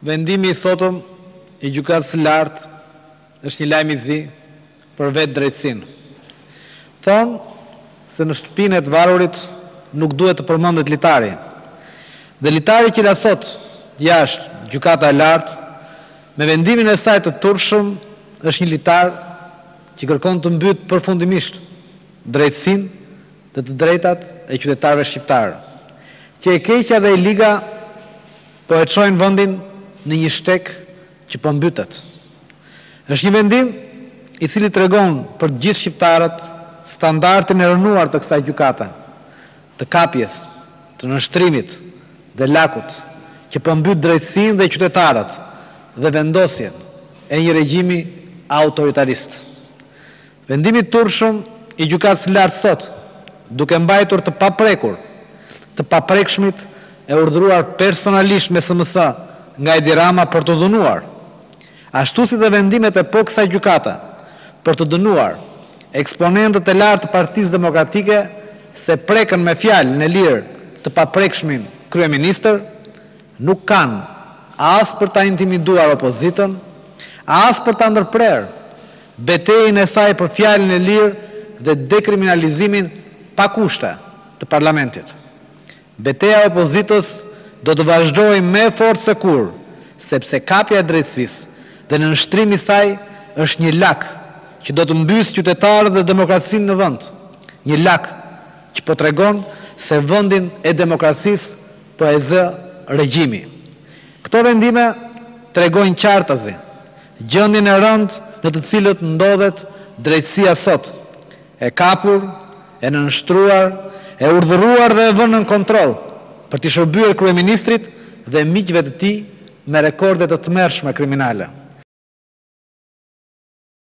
Vendimi i sotëm i gjykatës së lartë është një lajm i zi për vetë drejtësinë. Thonë se në shtëpinë e të vargurit nuk duhet të përmendet litari. Dhe litari që la sot jashtë gjykata e lartë, me vendimin e saj të turpshëm, është një litar që kërkon të mbyt përfundimisht drejtësinë dhe të drejtat e qytetarëve shqiptarë, që e keqja dhe e liga po e çojnë vendin në një shtek që po mbytet. Është një vendim i cili tregon për të gjithë shqiptarët standardin e rënuar të kësaj gjykate, të kapjes, të nënshtrimit dhe lakut, që po mbyt drejtësinë dhe qytetarët dhe vendosjen e një regjimi autoritarist. Vendimi i turpshëm i gjykatës së lartë sot, duke mbajtur të paprekur, të paprekshmit e urdhëruar personalisht me SMS nga Edi Rama për të dënuar, ashtu si dhe vendimet e kësaj gjykate për të dënuar eksponentët e lartë të Partisë Demokratike se prekën me fjalën e lirë të paprekshmin kryeministër, nuk kanë as për ta intimiduar opozitën, as për ta ndërprerë betejën e saj për fjalën e lirë dhe dekriminalizimin pa kushte të parlamentit. Beteja e opozitës do të vazhdojë me forcë se kur, sepse kapja e drejtësisë dhe nënshtrimi i saj është një lak që do të mbysë qytetarët dhe demokracinë në vend. Një lak që po tregon se vendin e demokracisë po e zë regjimi. Këto vendime tregojnë qartazi gjendjen e rëndë në të cilët ndodhet drejtësia sot, e kapur, e nënshtruar, e urdhëruar dhe e vënë në kontroll për t'i shërbyer kryeministrit dhe miqve të tij me rekorde të tmerrshme kriminale.